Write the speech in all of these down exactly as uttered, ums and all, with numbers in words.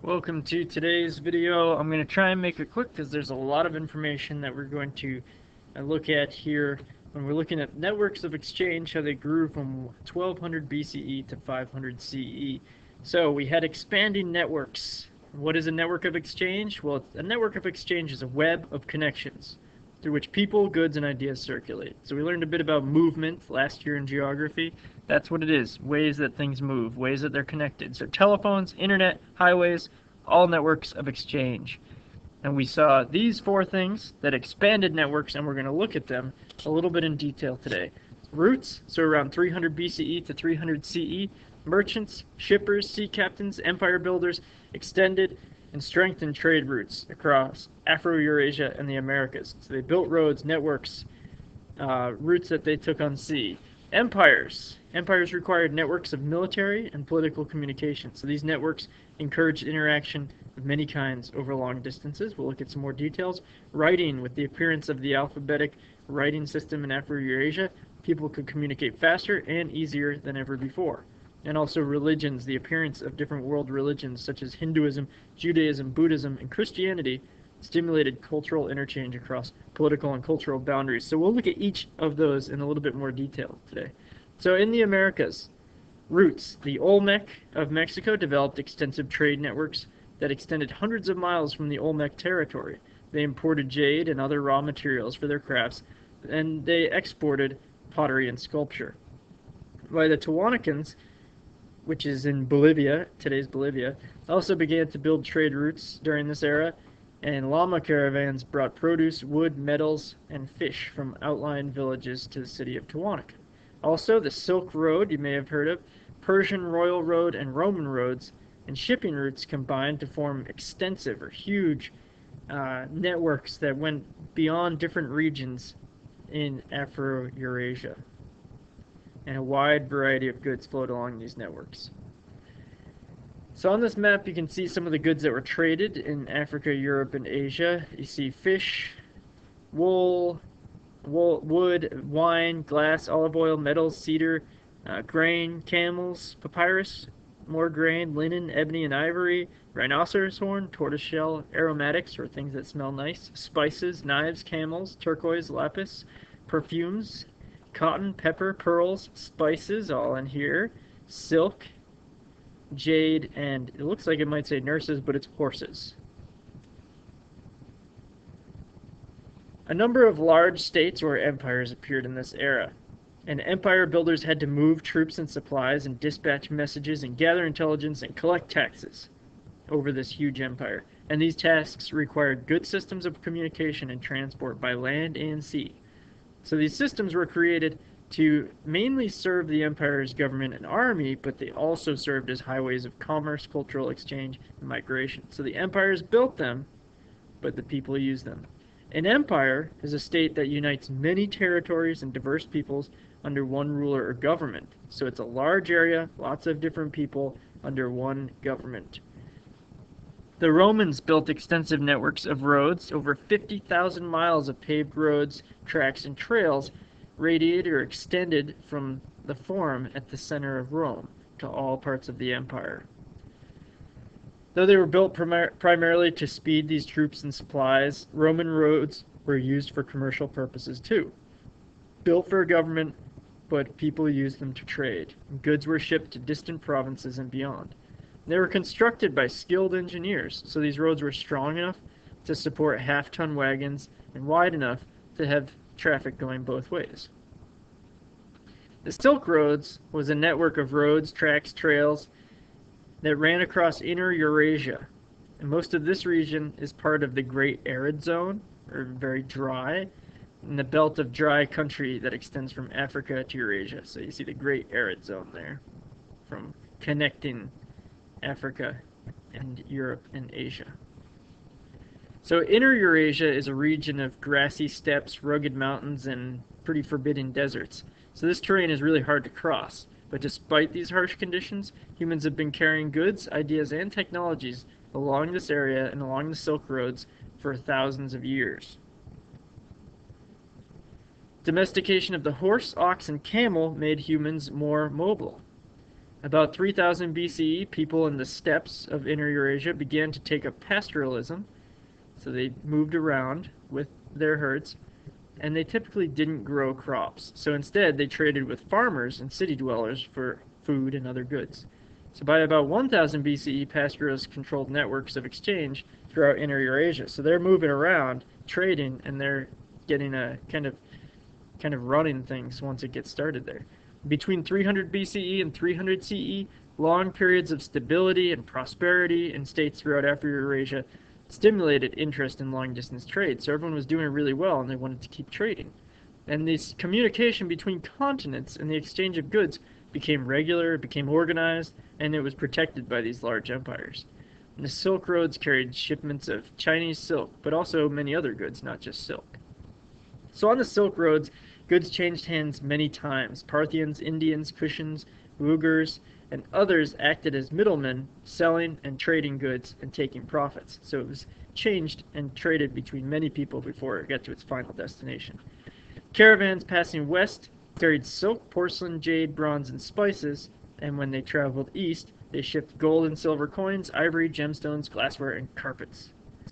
Welcome to today's video. I'm going to try and make it quick because there's a lot of information that we're going to uh, look at here when we're looking at networks of exchange, how they grew from twelve hundred B C E to five hundred C E. So we had expanding networks. What is a network of exchange? Well, a network of exchange is a web of connections through which people, goods, and ideas circulate. So we learned a bit about movement last year in geography. That's what it is, ways that things move, ways that they're connected. So telephones, internet, highways, all networks of exchange. And we saw these four things that expanded networks, and we're going to look at them a little bit in detail today. Routes, so around three hundred B C E to three hundred C E, merchants, shippers, sea captains, empire builders, extended and strengthened trade routes across Afro-Eurasia and the Americas. So they built roads, networks, uh, routes that they took on sea. Empires. Empires required networks of military and political communication. So these networks encouraged interaction of many kinds over long distances. We'll look at some more details. Writing, with the appearance of the alphabetic writing system in Afro-Eurasia, people could communicate faster and easier than ever before. And also religions, the appearance of different world religions such as Hinduism, Judaism, Buddhism, and Christianity stimulated cultural interchange across political and cultural boundaries. So we'll look at each of those in a little bit more detail today. So in the Americas, routes. The Olmec of Mexico developed extensive trade networks that extended hundreds of miles from the Olmec territory. They imported jade and other raw materials for their crafts, and they exported pottery and sculpture. By the Tehuanacans, which is in Bolivia, today's Bolivia, also began to build trade routes during this era, and llama caravans brought produce, wood, metals, and fish from outlying villages to the city of Tehuanacan. Also, the Silk Road, you may have heard of, Persian Royal Road, and Roman roads and shipping routes combined to form extensive or huge uh, networks that went beyond different regions in Afro-Eurasia. And a wide variety of goods flowed along these networks. So on this map you can see some of the goods that were traded in Africa, Europe, and Asia. You see fish, wool, wool wood, wine, glass, olive oil, metals, cedar, uh, grain, camels, papyrus, more grain, linen, ebony and ivory, rhinoceros horn, tortoiseshell, aromatics, or things that smell nice, spices, knives, camels, turquoise, lapis, perfumes, cotton, pepper, pearls, spices, all in here, silk, jade, and it looks like it might say nurses, but it's horses. A number of large states or empires appeared in this era, and empire builders had to move troops and supplies and dispatch messages and gather intelligence and collect taxes over this huge empire. And these tasks required good systems of communication and transport by land and sea. So these systems were created to mainly serve the empire's government and army, but they also served as highways of commerce, cultural exchange, and migration. So the empires built them, but the people used them. An empire is a state that unites many territories and diverse peoples under one ruler or government. So it's a large area, lots of different people under one government. The Romans built extensive networks of roads, over fifty thousand miles of paved roads, tracks, and trails radiated or extended from the Forum at the center of Rome to all parts of the empire. Though they were built primar primarily to speed these troops and supplies, Roman roads were used for commercial purposes too. Built for a government, but people used them to trade. Goods were shipped to distant provinces and beyond. They were constructed by skilled engineers, so these roads were strong enough to support half-ton wagons and wide enough to have traffic going both ways. The Silk Roads was a network of roads, tracks, trails that ran across inner Eurasia. And most of this region is part of the Great Arid Zone, or very dry, and the belt of dry country that extends from Africa to Eurasia. So you see the Great Arid Zone there, from connecting Africa and Europe and Asia. So inner Eurasia is a region of grassy steppes, rugged mountains, and pretty forbidding deserts. So this terrain is really hard to cross. But despite these harsh conditions, humans have been carrying goods, ideas, and technologies along this area and along the Silk Roads for thousands of years. Domestication of the horse, ox, and camel made humans more mobile. About three thousand B C E, people in the steppes of Inner Eurasia began to take up pastoralism, so they moved around with their herds, and they typically didn't grow crops. So instead, they traded with farmers and city dwellers for food and other goods. So by about one thousand B C E, pastoralists controlled networks of exchange throughout Inner Eurasia. So they're moving around, trading, and they're getting a kind of kind of running things once it gets started there. Between three hundred B C E and three hundred C E, long periods of stability and prosperity in states throughout Afro-Eurasia stimulated interest in long-distance trade. So everyone was doing really well, and they wanted to keep trading. And this communication between continents and the exchange of goods became regular, it became organized, and it was protected by these large empires. And the Silk Roads carried shipments of Chinese silk, but also many other goods, not just silk. So on the Silk Roads, goods changed hands many times. Parthians, Indians, Kushans, Uyghurs, and others acted as middlemen, selling and trading goods and taking profits. So it was changed and traded between many people before it got to its final destination. Caravans passing west carried silk, porcelain, jade, bronze, and spices, and when they traveled east, they shipped gold and silver coins, ivory, gemstones, glassware, and carpets.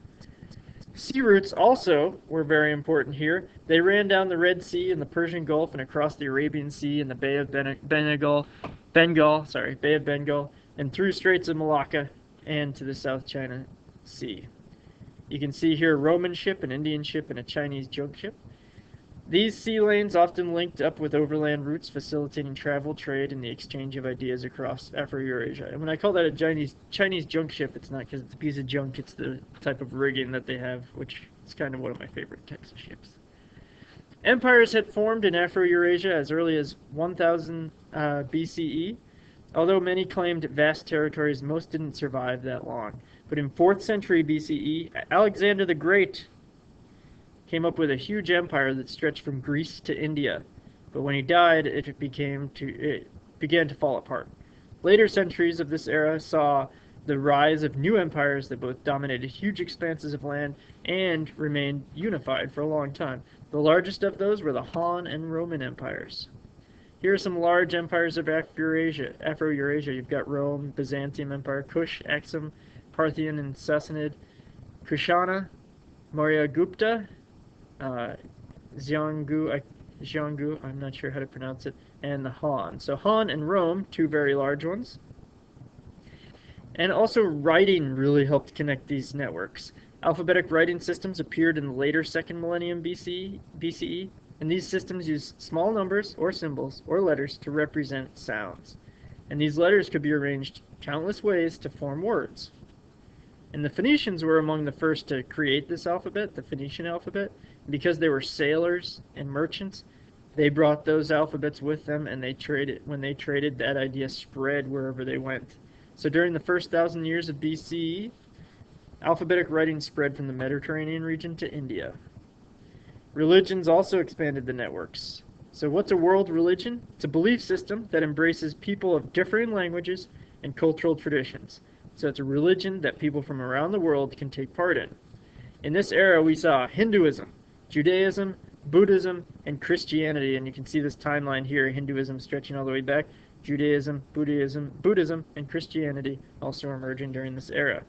Sea routes also were very important here. They ran down the Red Sea and the Persian Gulf and across the Arabian Sea and the Bay of Ben Bengal, Bengal, sorry, Bay of Bengal, and through Straits of Malacca and to the South China Sea. You can see here a Roman ship, an Indian ship, and a Chinese junk ship. These sea lanes often linked up with overland routes, facilitating travel, trade, and the exchange of ideas across Afro-Eurasia. And when I call that a Chinese Chinese junk ship, it's not because it's a piece of junk, it's the type of rigging that they have, which is kind of one of my favorite types of ships. Empires had formed in Afro-Eurasia as early as one thousand uh, B C E. Although many claimed vast territories, most didn't survive that long. But in fourth century B C E, Alexander the Great came up with a huge empire that stretched from Greece to India, but when he died, it became to it began to fall apart. Later centuries of this era saw the rise of new empires that both dominated huge expanses of land and remained unified for a long time. The largest of those were the Han and Roman empires. Here are some large empires of Afro-Eurasia. Afro-Eurasia, you've got Rome, Byzantium Empire, Kush, Axum, Parthian and Sassanid, Kushana, Maurya Gupta, Uh, Xiongnu, I, Xiongnu, I'm not sure how to pronounce it, and the Han. So Han and Rome, two very large ones. And also writing really helped connect these networks. Alphabetic writing systems appeared in the later second millennium B C E, and these systems used small numbers or symbols or letters to represent sounds. And these letters could be arranged countless ways to form words. And the Phoenicians were among the first to create this alphabet, the Phoenician alphabet. Because they were sailors and merchants, they brought those alphabets with them, and they traded. When they traded, that idea spread wherever they went. So during the first thousand years of B C E, alphabetic writing spread from the Mediterranean region to India. Religions also expanded the networks. So what's a world religion? It's a belief system that embraces people of differing languages and cultural traditions. So it's a religion that people from around the world can take part in. In this era, we saw Hinduism, Judaism, Buddhism, and Christianity, and you can see this timeline here, Hinduism stretching all the way back, Judaism, Buddhism, Buddhism, and Christianity also emerging during this era.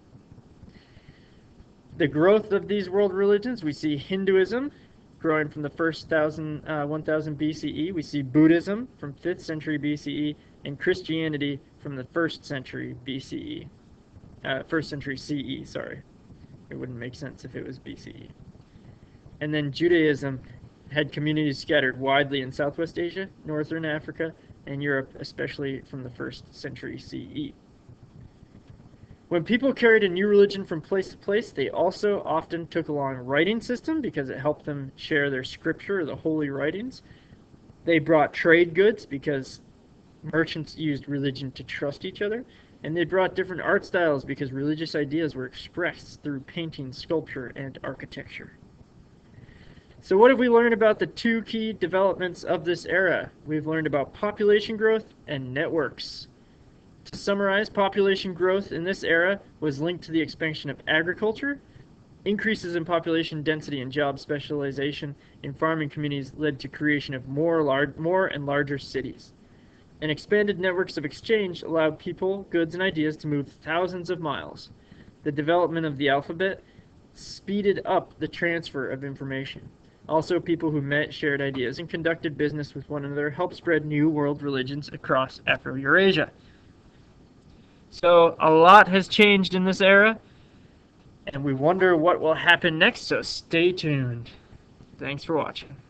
The growth of these world religions, we see Hinduism growing from the first thousand, uh, one thousand B C E, we see Buddhism from fifth century B C E, and Christianity from the first century B C E, uh, first century C E, sorry. It wouldn't make sense if it was B C E. And then Judaism had communities scattered widely in Southwest Asia, Northern Africa, and Europe, especially from the first century C E. When people carried a new religion from place to place, they also often took along a writing system because it helped them share their scripture, or the holy writings. They brought trade goods because merchants used religion to trust each other. And they brought different art styles because religious ideas were expressed through painting, sculpture, and architecture. So what have we learned about the two key developments of this era? We've learned about population growth and networks. To summarize, population growth in this era was linked to the expansion of agriculture. Increases in population density and job specialization in farming communities led to creation of more, large, more and larger cities. and expanded networks of exchange allowed people, goods, and ideas to move thousands of miles. The development of the alphabet speeded up the transfer of information. Also, people who met, shared ideas, and conducted business with one another helped spread new world religions across Afro-Eurasia. So, a lot has changed in this era, and we wonder what will happen next, so stay tuned. Thanks for watching.